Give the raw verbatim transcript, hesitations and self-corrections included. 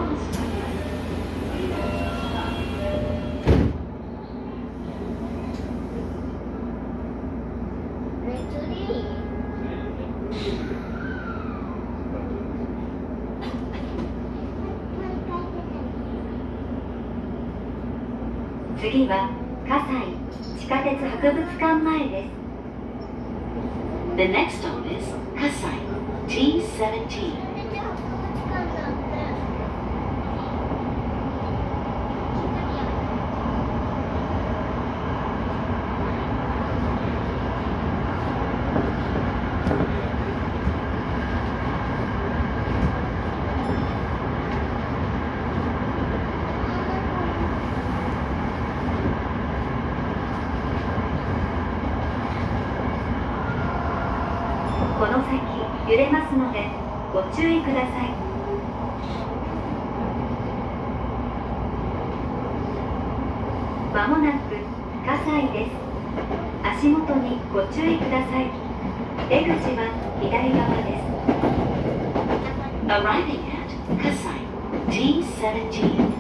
次は葛西地下鉄博物館前です。 The next stop is Kasai T seventeen. この先揺れますのでご注意ください。まもなく葛西です。足元にご注意ください。出口は左側です。 Arriving at Kasai T seventeen.